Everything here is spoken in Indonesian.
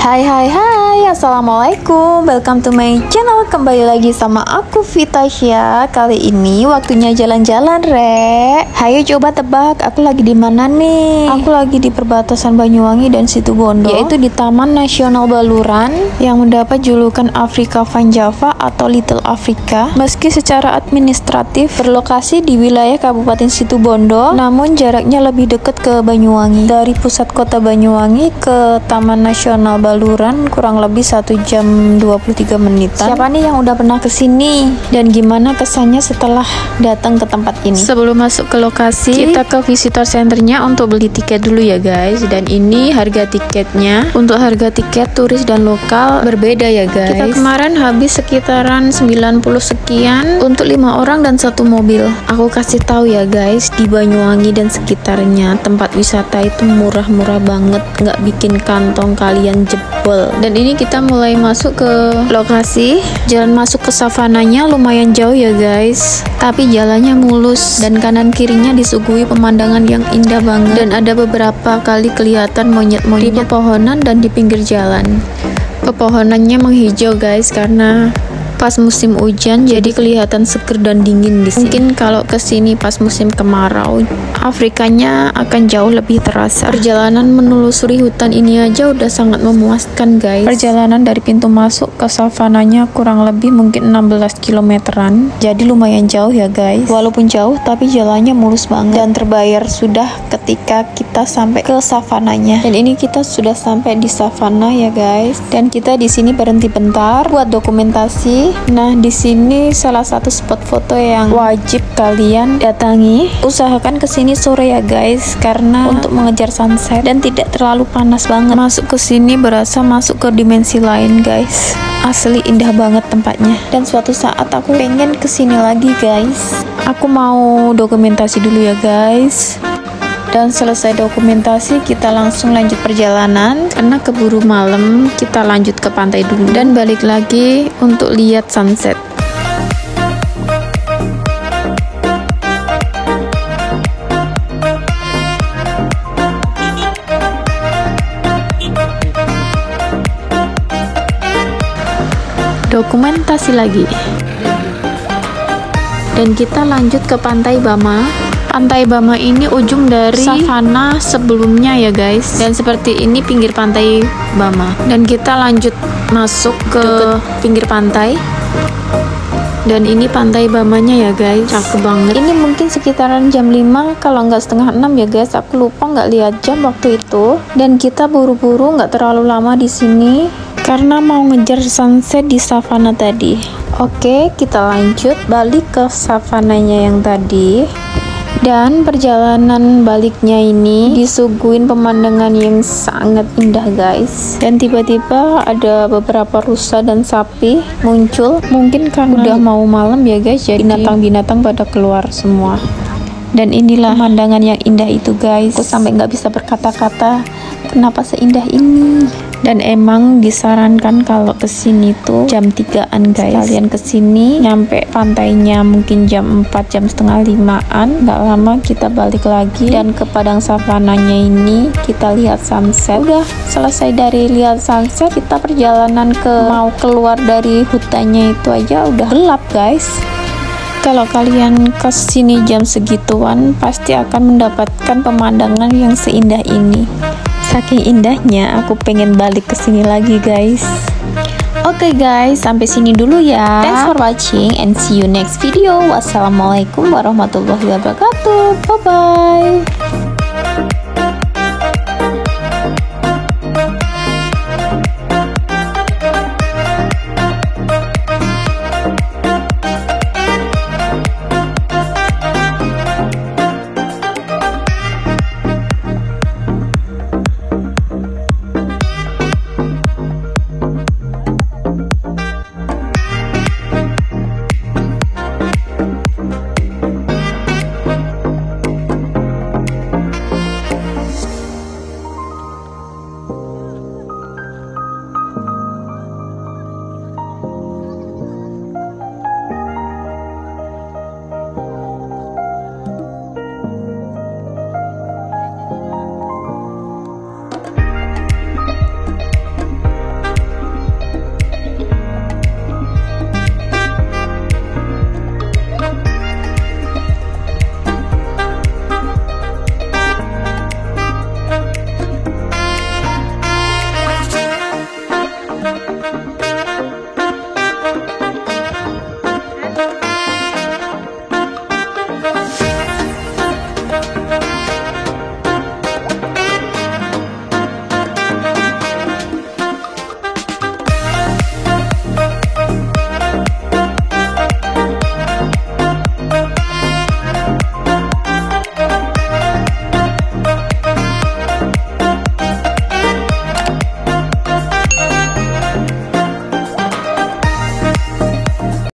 Hai, assalamualaikum, welcome to my channel. Kembali lagi sama aku Vitasya. Kali ini waktunya jalan-jalan, Rek. Hayo coba tebak, aku lagi di mana nih? Aku lagi di perbatasan Banyuwangi dan Situbondo, yaitu di Taman Nasional Baluran yang mendapat julukan Afrika Van Java atau Little Africa. Meski secara administratif berlokasi di wilayah Kabupaten Situbondo, namun jaraknya lebih dekat ke Banyuwangi. Dari pusat kota Banyuwangi ke Taman Nasional Baluran kurang lebih 1 jam 23 menitan. Siapa nih yang udah pernah kesini dan gimana kesannya setelah datang ke tempat ini? Sebelum masuk ke lokasi, kita ke visitor centernya untuk beli tiket dulu ya guys. Dan ini harga tiketnya. Untuk harga tiket turis dan lokal berbeda ya guys. Kita kemarin habis sekitaran 90 sekian untuk 5 orang dan 1 mobil. Aku kasih tahu ya guys, di Banyuwangi dan sekitarnya tempat wisata itu murah-murah banget, nggak bikin kantong kalian jebol. Dan ini kita mulai masuk ke lokasi. Jalan masuk ke savananya lumayan jauh ya guys, tapi jalannya mulus dan kanan kirinya disuguhi pemandangan yang indah banget. Dan ada beberapa kali kelihatan monyet-monyet di pepohonan dan di pinggir jalan. Pepohonannya menghijau guys karena pas musim hujan, jadi kelihatan seger dan dingin di sini. Mungkin kalau kesini pas musim kemarau, Afrikanya akan jauh lebih terasa. Perjalanan menelusuri hutan ini aja udah sangat memuaskan guys. Perjalanan dari pintu masuk ke savananya kurang lebih mungkin 16 kilometeran, jadi lumayan jauh ya guys. Walaupun jauh, tapi jalannya mulus banget dan terbayar sudah ketika kita sampai ke savananya. Dan ini kita sudah sampai di savana ya guys. Dan kita di sini berhenti bentar buat dokumentasi. Nah, di sini salah satu spot foto yang wajib kalian datangi. Usahakan kesini sore ya guys, karena untuk mengejar sunset dan tidak terlalu panas banget. Masuk ke sini berasa masuk ke dimensi lain guys. Asli indah banget tempatnya. Dan suatu saat aku pengen kesini lagi guys. Aku mau dokumentasi dulu ya guys. Dan selesai dokumentasi, kita langsung lanjut perjalanan karena keburu malam. Kita lanjut ke pantai dulu dan balik lagi untuk lihat sunset. Dokumentasi lagi. Dan kita lanjut ke Pantai Bama. Pantai Bama ini ujung dari savana sebelumnya ya guys. Dan seperti ini pinggir Pantai Bama. Dan kita lanjut masuk ke pinggir pantai. Dan ini Pantai Bamanya ya guys. Cakep banget. Ini mungkin sekitaran jam 5 kalau nggak setengah 6 ya guys. Aku lupa nggak lihat jam waktu itu. Dan kita buru-buru nggak terlalu lama di sini karena mau ngejar sunset di savana tadi. Oke, kita lanjut balik ke savananya yang tadi. Dan perjalanan baliknya ini disuguhin pemandangan yang sangat indah guys. Dan tiba-tiba ada beberapa rusa dan sapi muncul. Mungkin karena udah mau malam ya guys, jadi binatang-binatang pada keluar semua. Dan inilah pemandangan yang indah itu guys. Aku sampai nggak bisa berkata-kata kenapa seindah ini. Dan emang disarankan kalau kesini tuh jam 3-an guys. Kalian kesini nyampe pantainya mungkin jam 4, jam setengah 5-an. Nggak lama kita balik lagi dan ke padang savananya ini kita lihat sunset. Udah selesai dari lihat sunset, kita perjalanan mau keluar dari hutannya itu aja udah gelap guys. Kalau kalian kesini jam segituan, pasti akan mendapatkan pemandangan yang seindah ini. Saking indahnya, aku pengen balik ke sini lagi guys. Oke guys, sampai sini dulu ya. Thanks for watching and see you next video. Wassalamualaikum warahmatullahi wabarakatuh. Bye bye.